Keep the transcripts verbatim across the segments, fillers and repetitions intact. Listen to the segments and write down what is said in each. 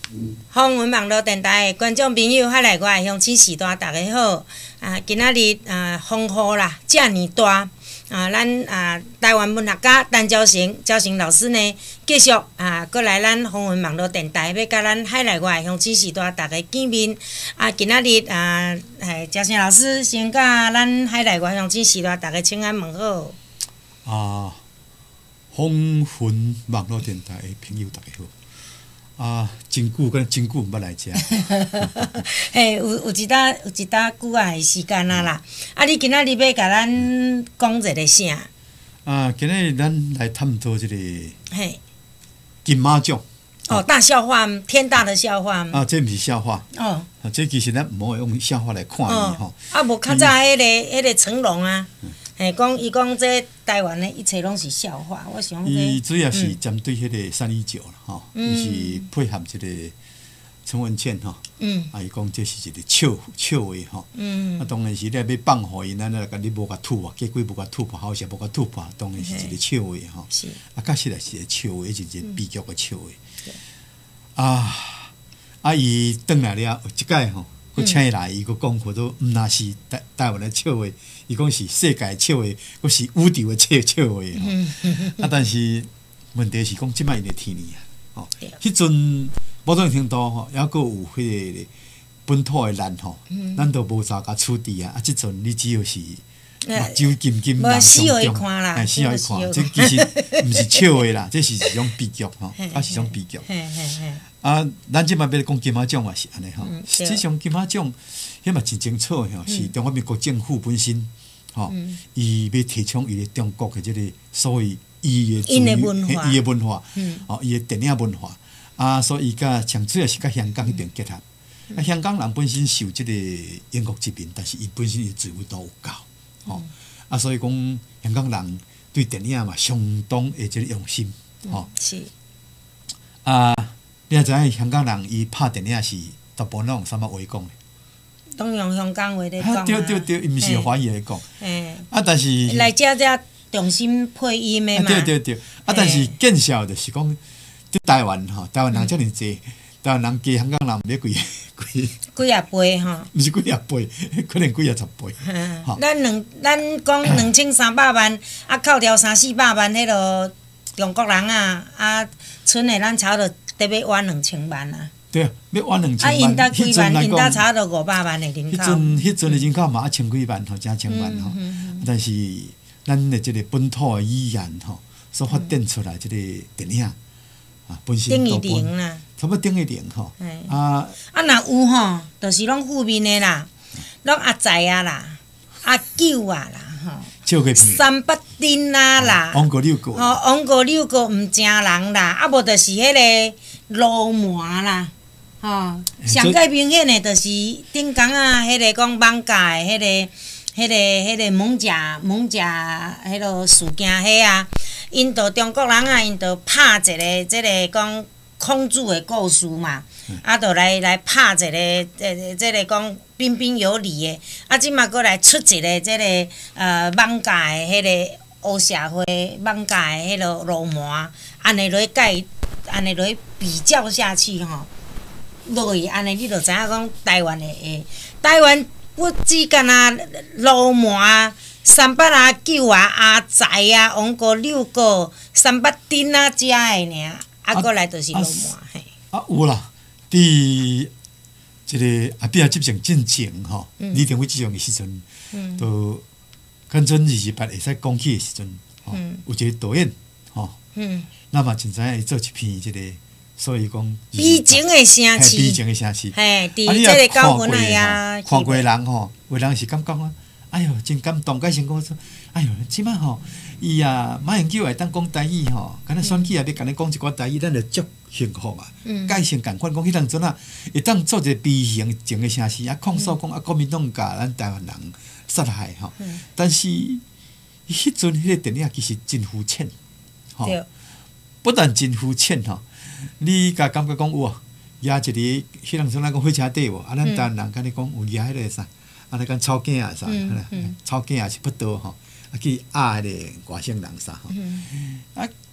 风云网络电台的观众朋友，还来我乡亲时代，大家好！啊，今仔日啊，风雨啦，遮尔大啊，咱啊台湾文学家陈昭成昭成老师呢，继续啊，过来咱风云网络电台，要甲咱海内外乡亲时代大家见面。啊，今仔日啊，哎，昭成老师先甲咱海内外乡亲时代大家请安问好。 啊，风云网络电台的朋友大家好。啊，真久跟真久毋捌来遮。 嘿，有有一搭有一搭久啊的时间啊啦。啊，你今仔日要甲咱讲一个啥？ 啊，今日咱来探讨即个嘿， 金马奖。 哦，大笑话，天大的笑话。 啊，这毋是笑话。 哦。 啊，这其实咱毋好用笑话来看伊吼。 啊，无较早迄个迄个成龙啊，嘿，讲伊讲这台湾的一切拢是笑话，我想这。 伊主要是针对迄个三一九啦，吼，伊是配合即个陈文茜吼，啊，伊讲这是一个笑笑话吼，啊，当然是咧要放互因，咱咧甲你无甲吐破，结果无甲吐破，好势无甲吐破，当然是一个笑话吼。是。啊，确实也是一个笑话，是一个悲剧的笑话。啊，啊，伊转来了，有一届吼。佮请伊来，伊佮讲过都毋那是台台湾的笑话，伊讲是世界的笑话，佮是宇宙的笑笑话吼。啊，但是问题是讲，即摆因的天气啊，吼，迄阵某种程度吼，抑佮有迄个本土的人吼，咱都无啥甲处理啊。啊，即阵你只要是目睭金金人上中，哎，死互伊看，这其实毋是笑话啦，这是一种悲剧吼，啊是一种悲剧。啊，咱即摆要讲金马奖也是安尼吼。实际上金马奖，迄嘛真清楚吼，是中华民国政府本身吼，伊要提倡伊个中国的即个所谓伊的伊的文化， 伊的文化，哦，伊的电影文化啊，所以伊甲上主要是甲香港迄边结合。啊，香港人本身受即个英国殖民，但是伊本身伊自由度有够，吼啊，所以讲香港人对电影嘛相当的即个用心，吼是啊。你也知影香港人伊拍电影是大部分拢用啥物话讲的？ 拢用香港话咧讲啊。 对对对，伊毋是用华语来讲。 嘿。 啊，但是来遮遮重新配音的嘛。 对对对，啊，但是见效就是讲，伫台湾吼，台湾人遮尔济，台湾人加香港人毋知几几几啊倍吼？ 毋是几啊倍，可能几啊十倍。 吼。咱两咱讲两千三百万，啊，扣掉三四百万，迄落中国人啊，啊，剩的咱差不多。得要弯两千万啊！ 对啊，要弯两千万。 啊，因搭几万，因搭差不多五百万的人口。 迄阵迄阵的人口嘛，一千几万吼，真千万吼。但是咱的即个本土的语言吼，所发展出来即个电影啊，本身等于零啦， 差不多等于零吼。啊啊，若有吼，就是拢负面的啦，拢阿财啊啦，阿九啊啦吼。三八丁啊啦， 王国六个， 哦，王国六个毋正人啦，啊无就是迄个罗麻啦，吼，上界明显的就是顶工啊，迄个讲网咖的迄个、迄个、迄个猛食猛食迄落事件迄啊，因着中国人啊，因着拍一个即个讲孔子的故事嘛，啊，着来来拍一个即即个讲。彬彬有礼的，啊！即马过来出一个即个呃网咖的迄个黑社会网咖的迄落流氓，安尼来介安尼来比较下去吼，落去安尼你就知影讲台湾的诶，台湾不只干那流氓、三八啊、九啊、阿财啊、王国六个、三八丁啊遮的尔，啊过来就是流氓嘿。 啊有啦，伫。即个啊，比较执政进前吼，李登辉执政的时阵，都刚准二十八会使讲起的时阵，吼，有一个导演，吼，那么真知影伊做一篇即个，所以讲悲情的城市， 悲情的城市， 嘿，伫即个高分的啊， 看过人吼，有人是感觉啊，哎哟，真感动，甲先讲说，哎哟，即摆吼，伊啊，马英九会当讲台语吼，敢若选举也要甲你讲一寡台语，咱就足幸福啊！改成共款讲，迄当阵啊，会当做一个悲情情的城市啊，控诉讲啊，国民党甲咱台湾人杀害吼。但是迄阵迄个电影其实真肤浅，吼，不但真肤浅吼，你甲感觉讲有啊，压一个迄当阵咱讲火车底无，啊，咱台湾人甲你讲有压迄个啥，啊，你讲草囝啊啥，草囝也是不多吼。啊，去压迄个外省人啥吼，啊，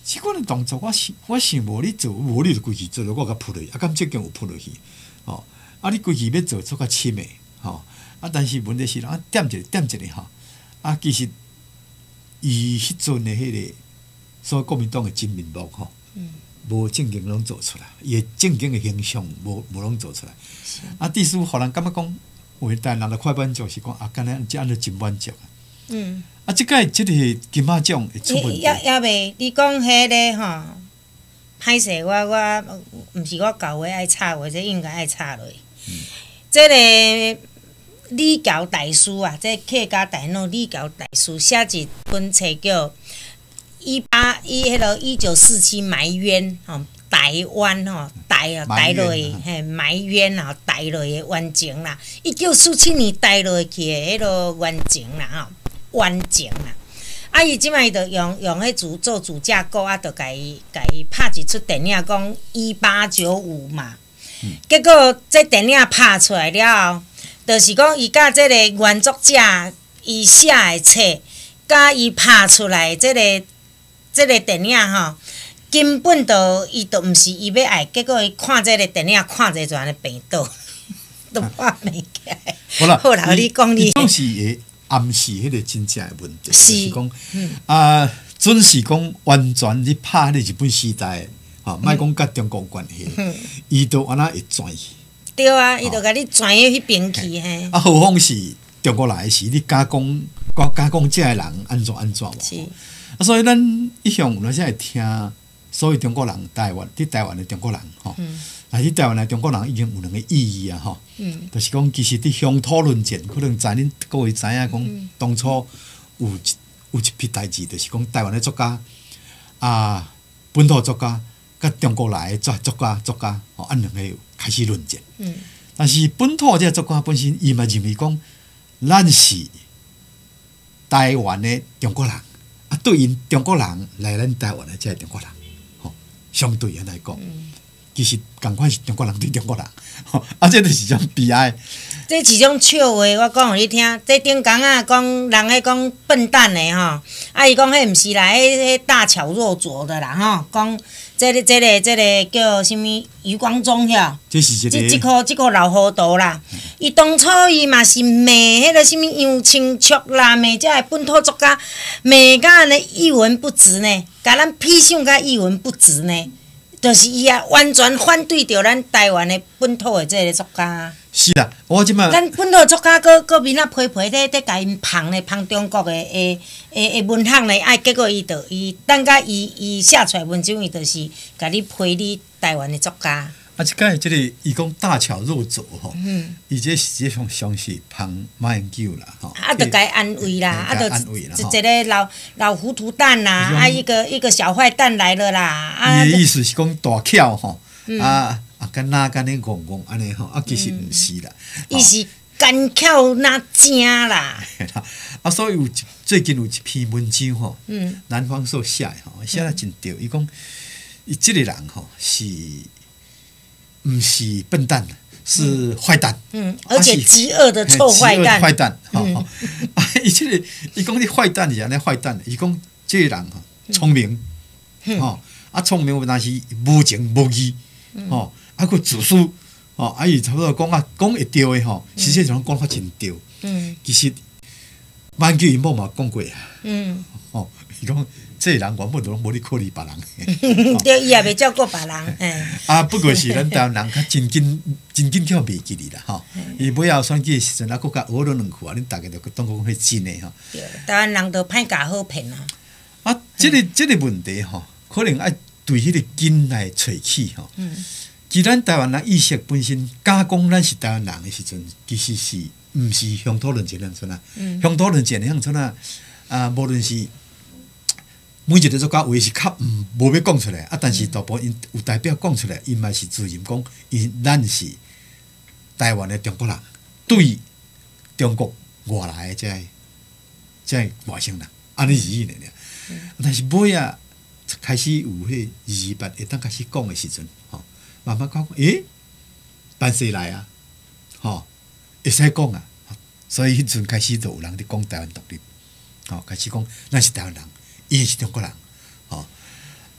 即款的动作，我想我想无你做，无你就规气做了，我甲扑落去，啊，敢即间有扑落去，吼，啊，你规气要做做较深诶，吼，啊，但是问题是啊，点一个点一个吼，啊，其实伊迄阵诶迄个所谓国民党诶真面目吼，无正经拢做出来，伊诶正经诶形象无无拢做出来，啊，第四互人感觉讲，有台人的快板奖是讲啊，敢若即安尼真满足啊，嗯。啊！即个即个金马奖会出问题。 也也袂，你讲迄个吼，歹势，我我毋是我教话爱插话，这应该爱插落。嗯。即个李教大师啊，即客家大脑李教大师写一本册叫《一八一迄个一九四七埋冤》吼，台湾吼台啊台落嘿埋冤啊台落的冤情啦，一九四七年台落去的迄个冤情啦吼。完整啦，啊！伊即摆就用用迄主做主架构啊，就甲伊甲伊拍一出电影，讲一八九五嘛。嗯、结果这电影拍出来了后，就是讲伊甲即个原作者伊写的册，甲伊拍出来即、这个即、这个电影吼，根本就伊就毋是伊要爱，结果伊看即个电影看者就安尼病倒，都拍袂起来。好啦，好啦，你讲你。 暗示迄个真正诶问题，是讲、嗯、啊，准是讲完全你拍迄个日本时代，吼，莫讲甲中国有关系，伊都安那会转去。 对啊，伊就甲你转去迄边去嘿。 啊，何况是中国来时，你加工、加工遮诶人安怎安怎无？是。啊，所以咱一向有阵会听所谓中国人台湾，伫台湾诶中国人吼。嗯啊！迄台湾来中国人已经有两个意义啊，吼，嗯，就是讲其实伫乡土论战，可能知恁各位知影讲，嗯、当初有一有一批代志，就是讲台湾的作家啊，本土作家甲中国来的作作家作家，吼，按两个开始论战。嗯，但是本土这作家本身，伊嘛认为讲，咱是台湾的中国人，啊，对因中国人来咱台湾的这中国人，吼，相对来讲。嗯其实共款是中国人对中国人，吼，啊，这就是一种悲哀。 这是一种笑话，我讲互你听。这顶工啊，讲人迄讲笨蛋的吼，啊，伊讲迄毋是啦，迄迄大巧若拙的啦，吼，讲这个这个这个叫什物余光中遐， 这是一个这这颗这颗老糊涂啦。伊、嗯、当初伊嘛是骂迄个什物杨清卓啦，骂遮个本土作家，骂甲安尼一文不值呢，甲咱批赏甲一文不值呢。就是伊啊，完全反对着咱台湾的本土的这个作家。 是啦，我即摆咱本土作家，搁搁面啊批批咧，咧甲因捧咧，捧中国的诶诶诶文学咧，啊，结果伊就伊等甲伊伊写出来文章，伊就是甲你批你台湾的作家。 啊，即个即个伊讲大巧若拙吼，嗯，伊这实际上上是捧马英九啦，吼。 啊，就该安慰啦，啊，就一个老老糊涂蛋啦，啊，一个一个小坏蛋来了啦，啊。 伊的意思是讲大巧吼，啊啊，敢若敢尼戆戆安尼吼，啊，其实毋是啦。 伊是干巧那正啦。 啊，所以有最近有一篇文章吼，嗯，南方所写的吼，写得真对，伊讲伊即个人吼是。毋是笨蛋，是坏蛋。嗯， 而且极恶的臭坏蛋。 坏蛋，吼吼。啊，伊即个，伊讲你坏蛋是安尼坏蛋，伊讲即个人吼聪明，吼啊聪明，但是无情无义，吼啊佫自私，吼啊伊差不多讲啊讲会对的吼，实际上讲法真对。嗯，其实万句伊某嘛讲过啊。嗯，吼伊讲。这人原本都拢无咧考虑别人， 对，伊也袂照顾别人。 啊，不过是咱台湾人较真紧真紧跳袂记哩啦，吼。伊尾后选举时阵啊，佫甲学了两句啊，恁大家就当讲迄真诶吼。 对，台湾人都歹假好骗啊。 啊，即个即个问题吼，可能爱对迄个根来找起吼。嗯。既然台湾人意识本身假讲咱是台湾人诶时阵，其实是毋是乡土论战乡村啊？乡土论战乡村啊，啊，无论是。每一个作家话是较毋无要讲出来，啊，但是大部分因有代表讲出来，因嘛是自认讲，因咱是台湾的中国人，对中国外来的这这外省人，安尼是伊呢。但是尾啊，开始有迄二八会当开始讲的时阵，吼，慢慢讲，诶，办谁来啊？吼，会使讲啊，所以迄阵开始就有人伫讲台湾独立，吼，开始讲咱是台湾人。伊是中国人，吼啊！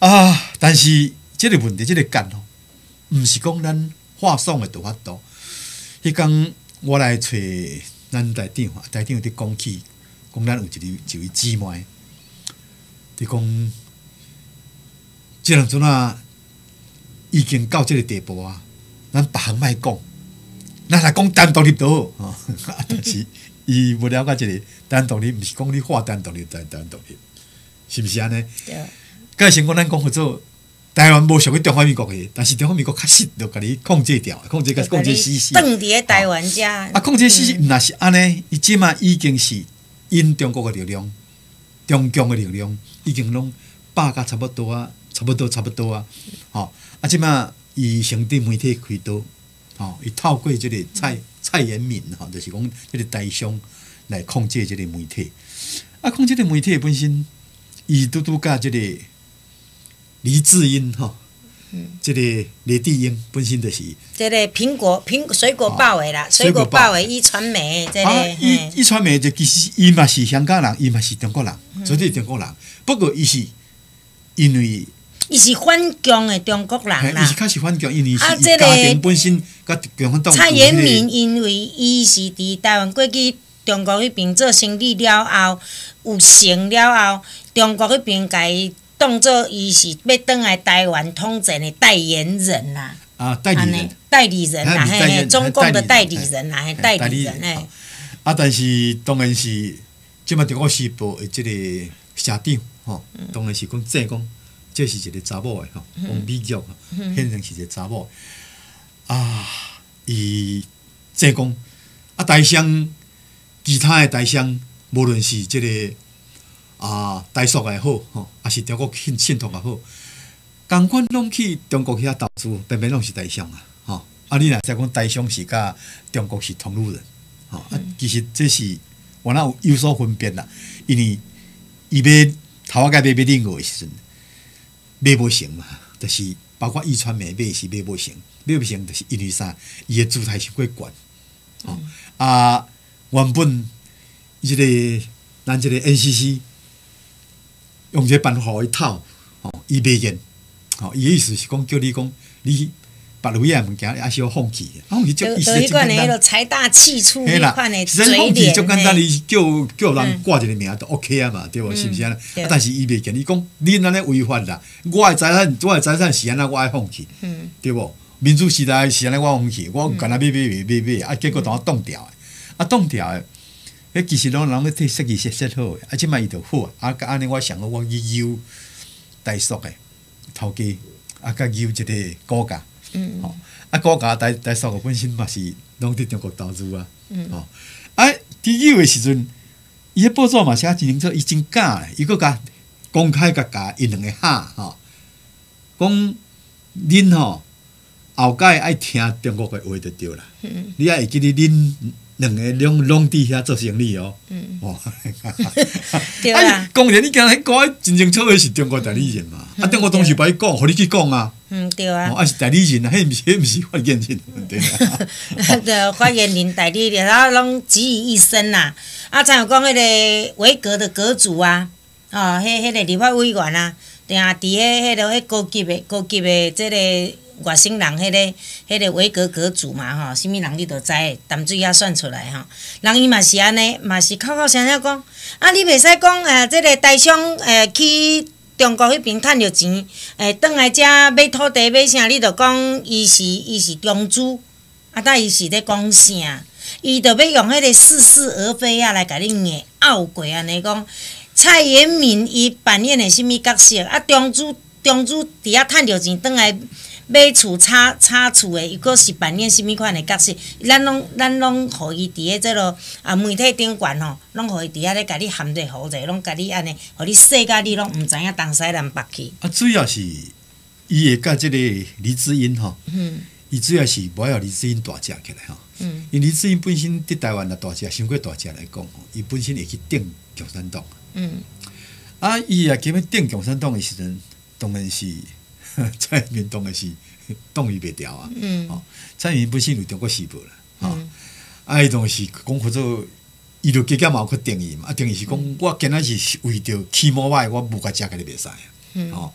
啊，但是即个问题，即、这个干吼，毋是讲咱话爽的就法度。迄天我来找咱台长，台长伫讲起，讲咱有一个一位姊妹，伫讲，即两阵啊，已经到即个地步啊，咱别项莫讲，咱来讲单独立就好吼。但是伊无了解即个单独立，毋是讲你话单独立就单独立，是毋是安尼？ 对。 个先讲咱讲合作。台湾无属于中华民国的，但是中华民国确实就甲你控制掉，控制甲控制死死。 冻伫台湾遮。 啊，控制死死，若是安尼，伊即马已经是因中国的力量、中共的力量，已经拢霸甲差不多啊，差不多差不多啊。吼、哦，啊，即马伊成立媒体开刀，吼、哦，伊透过即个蔡蔡延敏，吼、哦，就是讲即个台商来控制即个媒体。啊，控制即个媒体本身，伊拄拄甲即个。黎智英吼，嗯，这个李帝英本身就是这个苹果苹水果报的啦，水果报的一传媒这个， 啊，一一传媒就其实伊嘛是香港人，伊嘛是中国人，绝对中国人。不过伊是因为伊是反共的中国人啦， 伊是较是反共，因为是伊家庭本身甲共产党。 蔡延明因为伊是伫台湾过去中国迄边做生意了后，有成了后，中国迄边甲伊。当作伊是要倒来台湾统战的代言人啦， 啊，代理人， 代理人啦，嘿嘿，中共的代理人啦，嘿，代理人嘿。 啊，但是当然是，即马《中国时报》的即个社长吼，当然是讲正讲，这是一个查某的吼，讲美国显然是一个查某。啊，伊正讲，啊，台商其他的台商，无论是即个。啊，台塑也好，吼，也是中国信信托也好，共款拢去中国遐投资，偏偏拢是台商啊，吼。啊，你若再讲台商是甲中国是同路人，吼、啊，其实这是我那有有所分别啦，因为伊买头仔甲买买另外的时阵，买无成嘛，就是包括伊传媒买是买无成，买不成就是因为啥？伊的姿态是过悬，吼、嗯、啊，原本即、這个咱即个 N C C。用这办法互伊套，吼，伊袂瘾，吼，伊意思是讲叫你讲，你别有影物件，也是要放弃，放弃就意思就简单。 财大气粗迄款的嘴脸，放弃就简单，你叫叫人挂一个名就 OK 啊嘛，对无？是毋是安尼？啊，但是伊袂瘾，伊讲你安尼违法啦，我的财产，我的财产是安那，我爱放弃，对无？民主时代是安尼，我放弃，我干那买买买买买，啊，结果当我冻掉的，啊，冻掉的。迄其实拢人咧替设计设设好诶，啊，即摆伊就好啊，啊，安尼我想讲，我去邀台塑诶头家，啊，甲邀一个股价，嗯，吼、哦，啊，股价台台塑本身嘛是拢伫中国投资啊，嗯，吼、哦，啊，伫邀诶时阵，伊迄报纸嘛写真清楚，伊真假诶，伊佫甲公开甲甲因两个哈，吼，讲恁吼后届爱听中国诶话就对啦，嗯，你爱会记得恁。两个拢拢伫遐做生意哦，嗯，哦， 对啦。 讲人你今日讲真正错的是中国代理人嘛，啊，中国当时把伊讲，互你去讲啊， 嗯，对啊， 哦，啊是代理人啊，迄毋是迄毋是发言人问题啊。对，发言人、代理人，然后拢集于一身啦。啊，像有讲迄个维格的阁主啊，哦，迄迄个立法委员啊，定伫迄迄个迄高级的高级的即个。外省人迄、那个、迄个维格阁主嘛吼，啥物人你都知，淡水遐算出来吼。人伊嘛是安尼，嘛是口口声声讲，啊，你袂使讲诶，即、这个台商诶去中国迄边趁着钱，诶，转来遮买土地买啥，你着讲伊是伊是中资，啊，但伊是咧讲啥？伊着要用迄个似是而非啊来甲你硬拗过安尼讲。蔡延明伊扮演诶啥物角色？啊，中资中资伫遐趁着钱，转来。买厝、炒炒厝的，伊阁是扮演啥物款的角色？咱拢咱拢，互伊伫咧即落啊媒体顶悬吼，拢互伊伫遐咧，甲你含着糊者，拢甲你安尼，互你说甲你拢毋知影东西南北去。 啊，主要是伊会甲即个黎智英吼，嗯，伊主要是无要黎智英大只起来吼，嗯，因黎智英本身伫台湾啊大只，伤过大只来讲吼，伊本身会去顶共产党，嗯，啊，伊也今要顶共产党的时阵，当然是。蔡英文当然是挡伊袂掉啊！嗯，哦，蔡英文本身有中国时报啦，吼、嗯，啊，伊当是讲或者伊就加减嘛有去定义嘛，啊，定义是讲、嗯、我今仔是为着起码我我无甲食，甲你袂使啊，嗯，哦，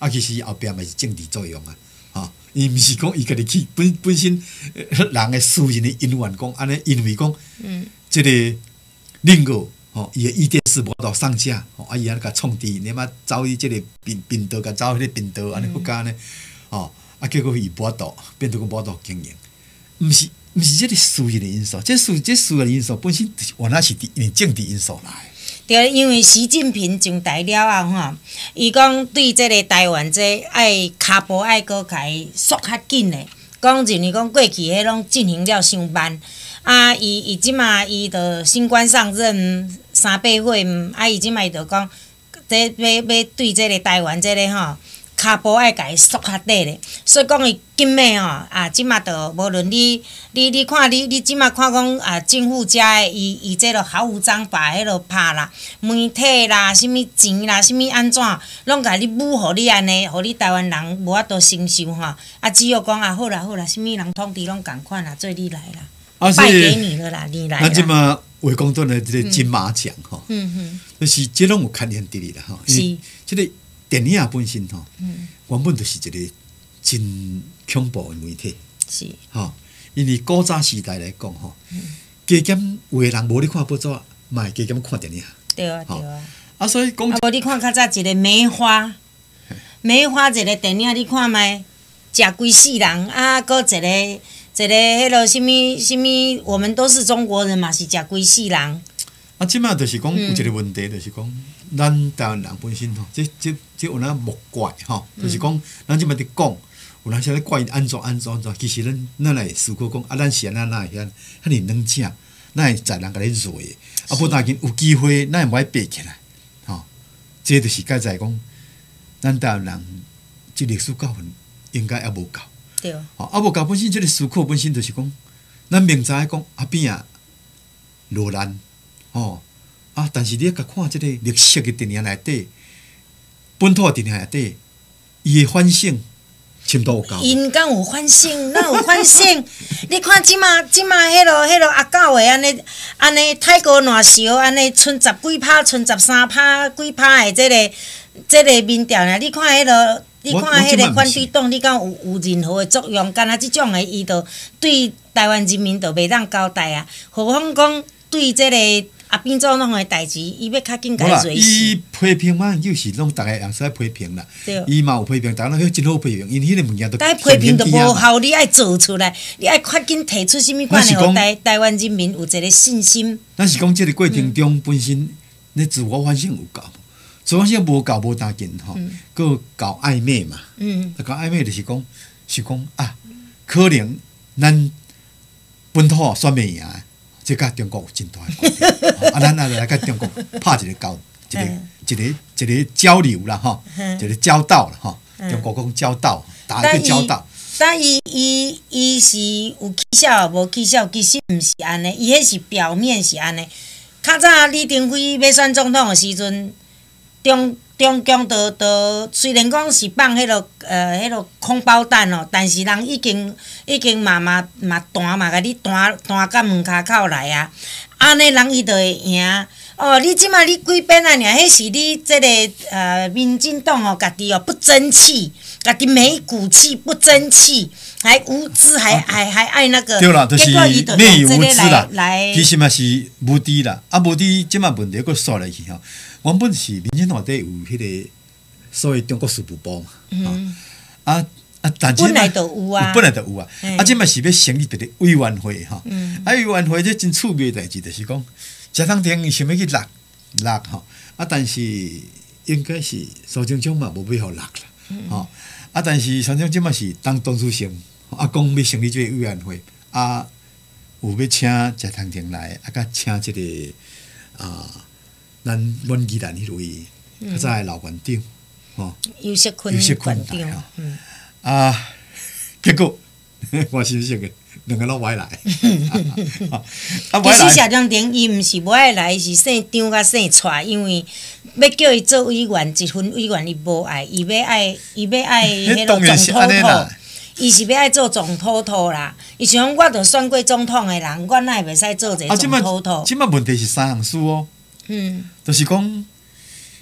啊，其实后壁嘛是政治作用啊，吼，伊毋是讲伊家己去本本身人诶私人诶因缘讲安尼，因为讲，嗯，即个另个吼，伊诶伊电视无到上架，吼，啊伊安尼甲创治，你嘛走伊即个频频道，甲走迄个频道，安尼不干呢，吼，啊结果伊无到，变做讲无到经营，毋是毋是即个私人诶因素，即私即私人因素本身原来是因为政治因素来。 对，因为习近平上台了后吼，伊讲对即个台湾这爱骹步爱搁甲伊缩较紧嘞，讲认为讲过去迄拢进行了伤慢，啊，伊伊即马伊着新官上任三八会，啊，伊即马伊着讲，这要要对即个台湾即个吼。骹步爱甲伊缩较短咧，所以讲伊紧诶吼啊，即马着无论你你你看你你即马看讲啊，政府遮诶伊伊即落毫无章法迄落拍啦，媒体啦，什物钱啦，什物安怎，拢甲你侮互你安尼，互你台湾人无法度承受吼。啊，只有讲啊，好啦好啦，什物人统治拢共款啦，做你来啦，啊、拜给你了啦，你来啦。 咱即马话讲倒来，即个金马奖吼，嗯嗯，就是即拢有牵连伫哩啦吼，是即个。电影本身吼，嗯、原本就是一个真恐怖的媒体，是吼。因为古早时代来讲吼，嗯、加减有个人无咧看报纸，嘛会加减看电影。 对啊，对啊。 啊，所以讲， 啊，无你看较早一个梅花，梅花一个电影你看卖，食规世人啊，搁一个一个迄落什物什物，我们都是中国人嘛，是食规世人。 啊，即摆就是讲有一个问题，就是讲。咱台湾人本身吼，即即即有哪莫怪吼，就是讲咱即摆伫讲，有哪些咧怪安怎安怎安怎，其实咱咱来思考讲，啊，咱是安怎哪会遐遐尼软正，咱会在人甲咧做诶，啊，无当紧有机会，咱会爬起来，吼，这就是介在讲，咱台湾人即历史教训应该还无够，对，吼，啊无够本身即个思考本身就是讲，咱明知讲啊边啊落难，吼。啊！但是你甲看即个历史嘅电影内底，本土电影内底，伊嘅反省深度有够。 因敢有反省，哪有反省？你看即马即马迄落迄落阿狗诶，安尼安尼泰国烂烧，安尼剩十几拍，剩十三拍几拍诶，即个即个民调呢？你看迄落，你看迄个反对党，你敢有有任何诶作用？敢若即种诶，伊着对台湾人民着袂当交代啊！何况讲对即个。啊，变做弄诶代志，伊要较紧甲伊做事。 伊批评嘛，就是拢逐个也使批评啦。伊嘛有批评，逐个拢真好批评，因迄个物件都。 但批评都无效，你爱做出来，你爱较紧提出啥物款诶，互台台湾人民有一个信心。 咱是讲，即个过程中本身，你自我反省有够，自我反省无够无当紧吼，佮搞暧昧嘛。嗯。搞暧昧就是讲，是讲啊，可能咱本土选袂赢。即甲中国有真大诶关系，啊，咱啊来甲中国拍一个交，一个一个一个交流啦，吼，一个交道啦，吼，中国讲交道，打一个交道。 但伊伊伊是有起效无起效，其实毋是安尼，伊迄是表面是安尼。较早李登辉要选总统诶时阵，中中共都都虽然讲是放迄落呃迄落空包弹哦，但是人已经已经嘛嘛嘛弹嘛，甲你弹弹到门骹口来啊！安尼人伊就会赢哦。你即马你几遍啊？尔，迄是你即个呃民进党哦，家己哦不争气，家己没骨气，不争气，还无知，还还还爱那个。 对啦，就是内有无知啦。其实嘛是无知啦，啊无知即马问题佫刷来去吼。原本是民进党底有迄个所谓中国事务部嘛，嗯、啊啊，但是本来就有啊， 本来就有啊，嗯、啊，即嘛是要成立一个委员会吼，嗯、啊，委员会这真趣味代志，就是讲，谢长廷想要去落落吼，啊，但是应该是苏贞昌嘛无要互落啦，吼、嗯，啊，但是苏贞昌即嘛是当党主席，啊，讲要成立这个委员会，啊，有要请谢长廷来，啊，甲请即、这个啊。咱阮宜兰迄位较早诶老馆长，吼， 尤锡坤馆长，嗯， 啊，结果我是说个两个拢歪来， 啊，其实谢长廷伊毋是无爱来，是姓张甲姓蔡，因为要叫伊做委员，一分委员伊无爱，伊要爱，伊要爱迄个总统头，伊是要爱做总统头啦。伊想我著选过总统诶人，我哪会袂使做一个总统头？ 即摆问题是三项事哦。嗯，就是讲，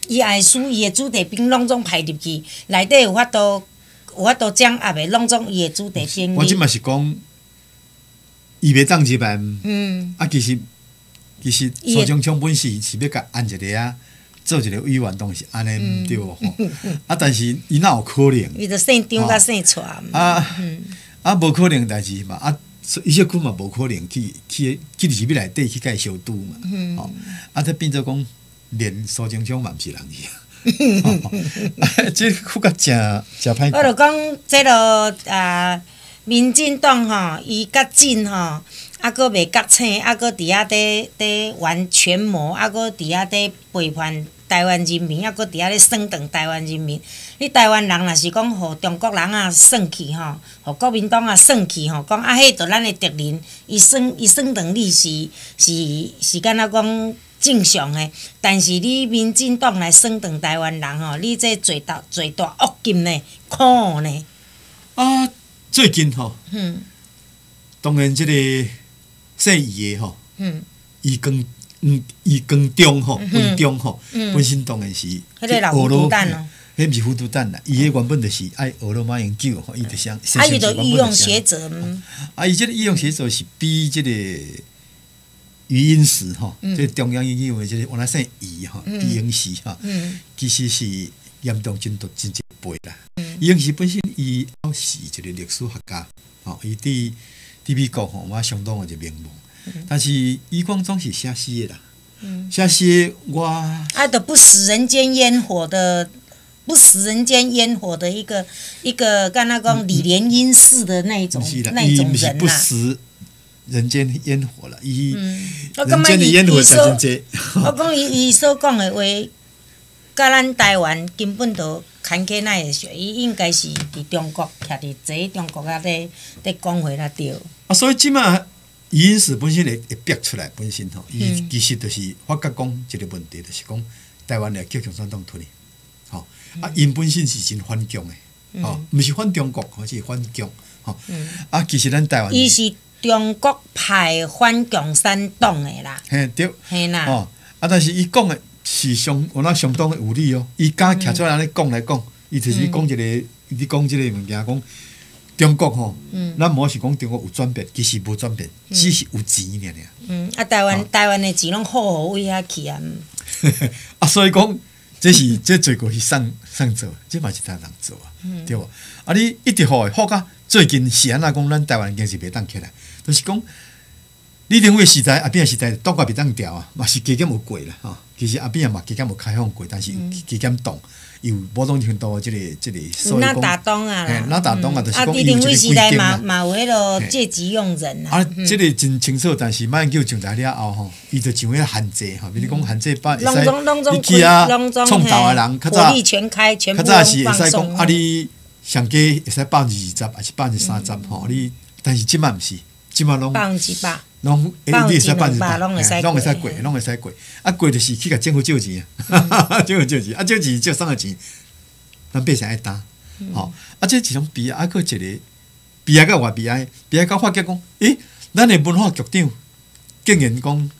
伊爱输伊的子弟兵拢总排入去，内底有法度有法度掌握的，拢总伊的子弟兵。 我即嘛是讲，伊袂当入来。嗯。啊，其实其实苏貞昌本是是要甲安一个啊，做一个委员，当是安尼毋对吼。啊，但是伊哪有可能？ 伊着姓张甲姓蔡。 啊啊，无可能代志嘛啊！伊小区嘛无可能去去去入去内底去甲伊相拄嘛。嗯。吼，啊，这变做讲。连苏貞昌嘛毋是人去啊！这副甲真真歹。 我著讲，这落啊，民进党吼，伊较真吼，啊，搁袂觉醒，啊，搁伫遐底底玩权谋，啊，搁伫遐底背叛台湾人民，啊，搁伫遐咧算账台湾人民。你台湾人若是讲，互中国人啊算去吼，互国民党啊算去吼，讲啊，迄著咱的敌人，伊算伊算账你是是是敢若讲。正常诶，但是你民进党来算账台湾人吼，你这罪大罪大恶极呢，苦呢。 啊，最近吼，嗯，当然即个姓伊诶吼，嗯，伊更嗯伊更中吼，更中吼，本身当然是迄个老糊涂蛋哦， 迄毋是糊涂蛋啦，伊迄原本就是爱俄罗马研究吼，伊就想， 啊，伊就御用学者， 啊，伊即个御用学者是比即个。余英时吼，即中央研究院即个原来姓余吼，余英时吼，其实是严重真毒真一辈啦。余英时本身伊也是一个历史学家，吼，伊伫伫美国吼，我相当有一名望。但是余光中是写诗的啦，写诗我啊，都不食人间烟火的，不食人间烟火的一个一个，敢若讲李莲英式的那种那种人呐。 人间烟火了，伊、嗯、人间的烟火才真济。 我讲伊伊所讲的话，甲咱台湾根本都牵起哪会说，伊应该是伫中国徛伫坐中国啊，咧咧讲话啦对。 啊，所以即马伊因史本身会会逼出来本身吼，伊、嗯、其实就是发觉讲一个问题，就是讲台湾会叫共产党吞去，吼、嗯、啊，因本身是真反共的，吼、嗯，毋是反中国，而是反共，吼、嗯，啊，其实咱台湾伊是。中国派反共产党的啦， 嘿对， 嘿啦， 哦，啊，但是伊讲的是相，有那相当的有理哦。伊敢徛出来咧讲来讲，伊就是讲一个，伊讲即个物件，讲中国吼，咱无是讲中国有转变，其实无转变，只是有钱尔尔。 嗯，啊，台湾台湾的钱拢好好位遐去啊。 啊，所以讲，这是这罪过是上上做，这嘛是他人做啊，对无？啊，你一直好诶，好甲最近是安那讲，咱台湾经济袂当起来。就是讲，李登辉时代、阿扁时代，倒挂袂当调啊，嘛是加减有过啦吼。其实阿扁嘛加减有开放过，但是加减动，有某种程度即个即个，所以讲， 那打东啊啦， 那打东啊，就是讲李登辉时代嘛嘛有迄落借机用人啊。啊，即个真清楚，但是马英九上台了后吼，伊就上迄限制吼，比如讲限制把会使你去啊创造的人，较早火力全开，全部较早是会使讲啊，你上加会使百分之二十，还是百分之三十吼？你但是即摆毋是。即马拢百分之百， 拢你会使百分之百， 拢会使过，拢会使过。啊，过就是去甲政府借钱啊，政府借钱，啊，借钱借啥个钱？咱百姓爱担，吼。啊，这一种悲哀，啊，佫一个悲哀，甲偌悲哀，悲哀到发觉讲，诶，咱的文化局长竟然讲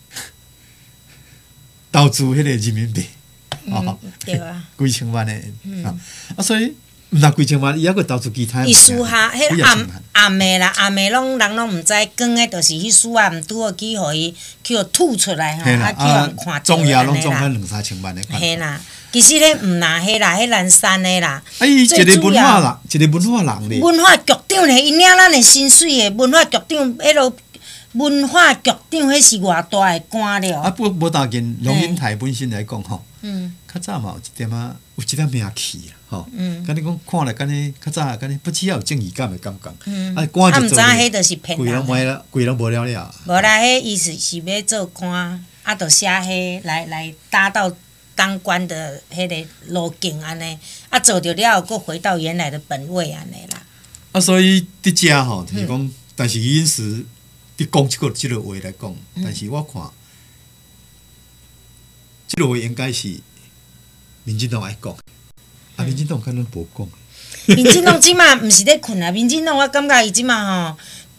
投资迄个人民币， 哦，对啊， 几千万的啊，啊，所以。毋若几千万，伊还佫投资其他。 伊私下，迄暗暗的啦，暗的拢人拢毋知，光的就是迄私下毋拄好去，互伊去互吐出来吼，啊，去人看到总额拢总翻两三千万的。 嘿啦，其实咧毋若迄啦，迄南山的啦。 啊，伊一个文化人，一个文化人咧。 文化局长咧，伊领咱的薪水的文化局长，迄落文化局长，迄是偌大的官了。 啊，不无当然，龙应台本身来讲吼，嗯，较早嘛有一点啊，有一点名气啊。吼，嗯，甲你讲看来，敢若较早，敢若不只要有正义感的感觉，嗯，啊，官就做， 啊，毋知迄著是骗人， 规人卖了，规人无了了。 无啦，迄意思是要做官，啊，著写迄来来达到当官的迄个路径安尼，啊，做着了后，佫回到原来的本位安尼啦。 啊，所以伫遮吼，就是讲，嗯、但是因时伫讲即个即个话来讲，嗯、但是我看，即、这个话应该是民进党爱讲。啊！民进党可能无讲。 民进党即马毋是咧困啊！民进党我感觉伊即马吼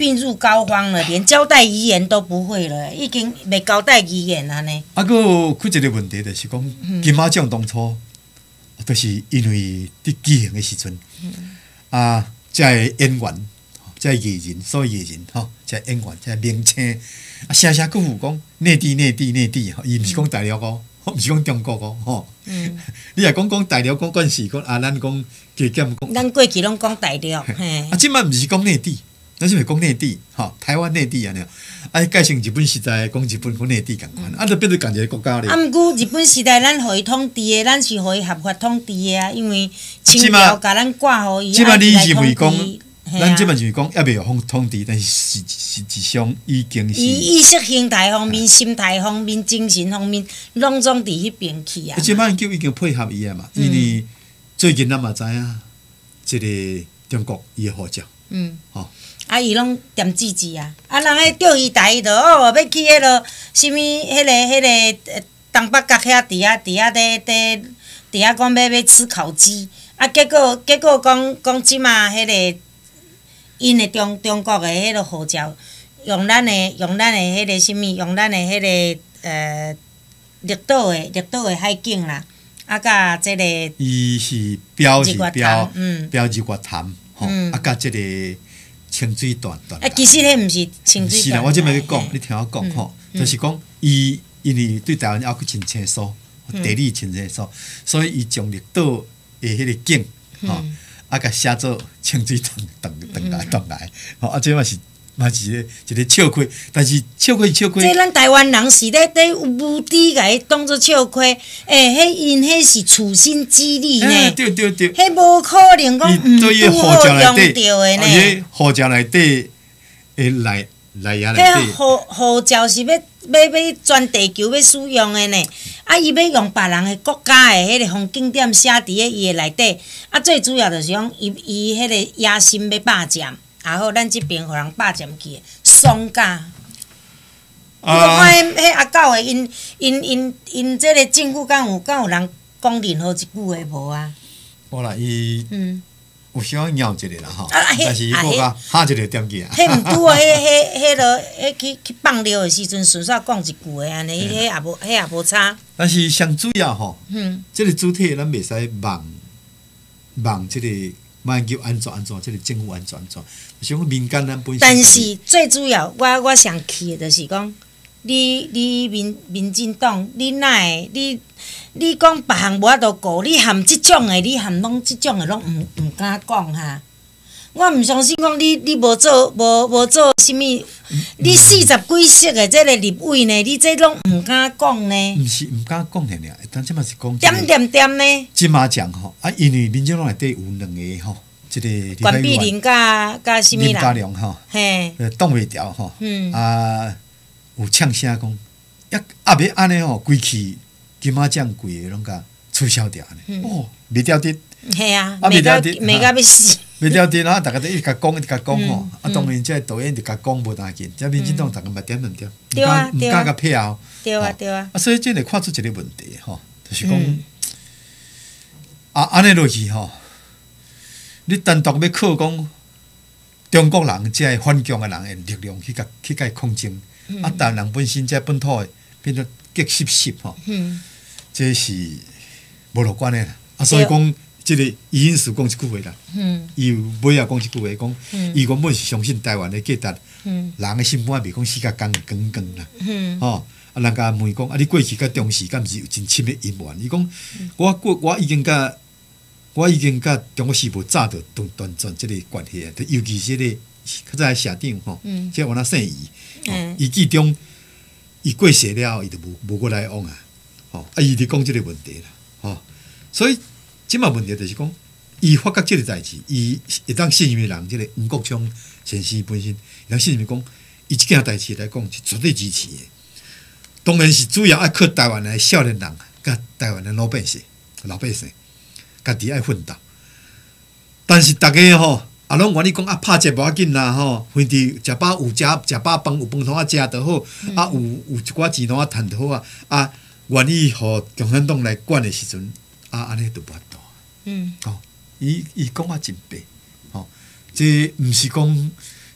病入膏肓了，连交代遗言都不会了，已经袂交代遗言了呢。 啊，佫有一个问题就是讲，金马奖当初，都是因为伫举行的时阵，啊，遮个演员，遮个艺人，所有艺人吼，遮个演员，遮个明星，啊，声声佫有讲内地、内地、内地，吼，伊毋是讲大陆哦，毋是讲中国哦，吼。嗯。你若讲讲大陆，讲惯势，讲啊，咱讲加减讲。 咱过去拢讲大陆，嘿。 啊，即摆毋是讲内地。咱是咪讲内地？吼，台湾内地安尼，啊，改成日本时代讲日本讲内地共款，啊，就变做共一个国家咧。 啊，毋过日本时代咱互伊统治的，咱是互伊合法统治的啊，因为清朝甲咱挂互伊， 即摆你认为讲，咱即摆是认为讲，也未有统统治，但是实实际上已经是。 伊意识形态方面、心态方面、精神方面，拢总伫迄边去啊。 即摆叫已经配合伊啊嘛，因为最近咱嘛知影，即个中国伊的护照，嗯，吼。 啊，伊拢点支持啊！啊，人迄钓鱼台迄落哦，要去迄落什物迄个迄个东北角遐伫遐伫遐伫伫伫遐讲要要吃烤鸡，啊，结果结果讲讲即马迄个因的中中国的迄个护照，用咱的用咱的迄个什物，用咱的迄个呃绿岛的绿岛的海景啦，啊，甲即个伊是标是标嗯标日月潭吼，啊，甲即个。清水段段。 啊，其实迄毋是清水段。 是啦，我即摆要讲，你听我讲吼，就是讲伊因为对台湾还佫真清楚，地理真清楚，所以伊将绿岛的迄个景吼，啊，甲写做清水段段段来段来，吼，啊，即嘛是嘛是一个一个笑亏，但是笑亏笑亏。 即咱台湾人是咧咧无知甲伊当做笑亏，诶，迄因迄是处心积虑呢。 对对对。 迄无可能讲毋拄好用着的呢。 伊护照内底诶来来呀内底。 迄护护照是要要要全地球要使用的呢，啊，伊要用别人的国家的迄个风景点写伫咧伊的内底，啊，最主要就是讲伊伊迄个野心要霸占。啊好，咱即边互人霸占去，爽假。你看迄迄阿狗的，因因因因，即个政府敢有敢有人讲任何一句话无啊？ 无啦，伊嗯有小鸟一个啦吼， 啊但是伊无甲哈一个点去啊。 迄毋拄啊，迄迄迄落迄去去放尿的时阵，顺便讲一句话安尼，迄也无迄也无差。 但是上主要吼，嗯，即个主体咱袂使忘忘即个。万求安全安全，即个政府安全安全，就是讲民间咱本身。 但是最主要，我我上气的就是讲，你你民民进党，你哪会你你讲别项无法度顾，你含即种的，你含拢即种的拢毋毋敢讲哈。我毋相信讲你你无做无无做啥物，你四十几席的即个立委呢，你这拢毋敢讲呢？ 毋是毋敢讲尔，但即嘛是讲。 点点点呢？ 金马奖吼，啊，因为民众党内底有两个吼，即个关碧玲甲甲啥物啦？ 林佳龙吼，嘿，挡袂牢吼，嗯，啊，有呛声讲，也啊要安尼吼，规气金马奖规个拢甲取消掉呢，哦，袂了得。 嘿啊，袂到袂到要死。 袂了得啦，逐个都一直甲讲，一直甲讲吼。啊，当然即个导演就甲讲无当紧，即民进党逐个嘛点两点，毋敢毋敢甲配合。 对啊，对啊。 啊，所以即个看出一个问题吼，就是讲，啊，安尼落去吼，你单独要靠讲中国人即个反共诶人诶力量去甲去甲伊抗争，啊，台湾人本身即本土诶变做极湿湿吼，这是无乐观诶啦。啊，所以讲。即个伊因是讲一句话啦，伊尾也讲一句话，讲伊原本是相信台湾的价值，人的心肝袂讲死甲光光光啦，吼啊！人家问讲啊，你过去甲中视敢毋是有真深的因缘？伊讲我过我已经甲我已经甲中国时报早就断断绝即个关系啊！尤其是个较早社长吼，即王那姓伊，伊记中伊过世了，伊就无无过来往啊，吼啊！伊伫讲即个问题啦，吼，所以。即嘛问题就是讲，伊发觉即个代志，伊会当信任的人，即个黄国昌先生本身，会当信任讲，伊即件代志来讲是绝对支持的。当然是主要爱靠台湾的少年人，甲台湾的老百姓、老百姓，家己爱奋斗。但是大家吼，啊，拢愿意讲啊，拍者无要紧啦吼，反正食饱有食食饱饭有饭通啊食就好，啊有有一寡钱通啊趁就好啊，啊愿意互共产党来管的时阵，啊安尼就无法度。嗯，哦，伊伊讲啊真白，吼，这毋是讲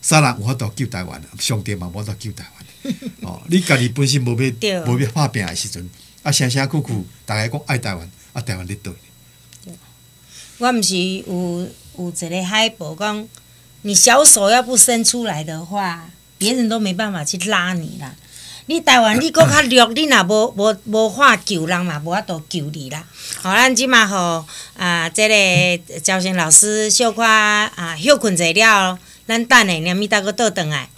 啥人有法度救台湾？上帝嘛无法度救台湾。哦，你家己本身无要无要拍拼的时阵，啊，声声苦苦，大家讲爱台湾，啊，台湾咧倒。 我毋是有有一个海报讲，你小手要不伸出来的话，别人都没办法去拉你啦。你台湾你搁较弱，你若无无无法救人嘛，无法度救你啦。好，咱即马吼啊，即、这个赵先老师小可啊休困者了，咱等下念咪搭个倒转来。